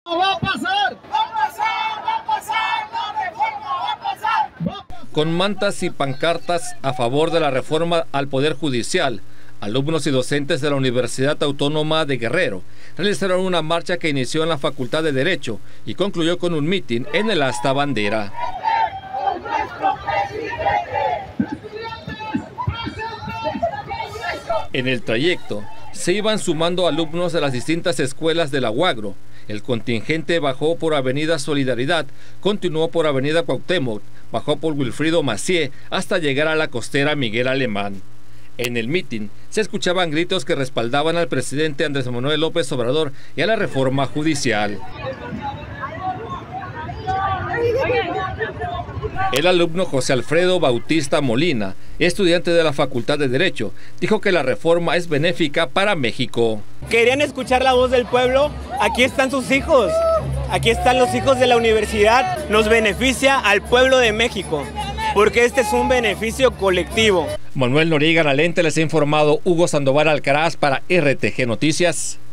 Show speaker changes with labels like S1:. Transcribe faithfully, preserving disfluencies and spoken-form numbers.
S1: Va a pasar, va a pasar, va a pasar, la reforma va a pasar. Va a pasar. Con mantas y pancartas a favor de la reforma al Poder Judicial, alumnos y docentes de la Universidad Autónoma de Guerrero realizaron una marcha que inició en la Facultad de Derecho y concluyó con un mitin en el asta bandera. En el trayecto se iban sumando alumnos de las distintas escuelas de la U A G R O. El contingente bajó por Avenida Solidaridad, continuó por Avenida Cuauhtémoc, bajó por Wilfrido Macié hasta llegar a la costera Miguel Alemán. En el mitin se escuchaban gritos que respaldaban al presidente Andrés Manuel López Obrador y a la reforma judicial. El alumno José Alfredo Bautista Molina, estudiante de la Facultad de Derecho, dijo que la reforma es benéfica para México.
S2: ¿Querían escuchar la voz del pueblo? Aquí están sus hijos, aquí están los hijos de la universidad, nos beneficia al pueblo de México, porque este es un beneficio colectivo.
S3: Manuel Noriega Lalente les ha informado Hugo Sandoval Alcaraz para R T G Noticias.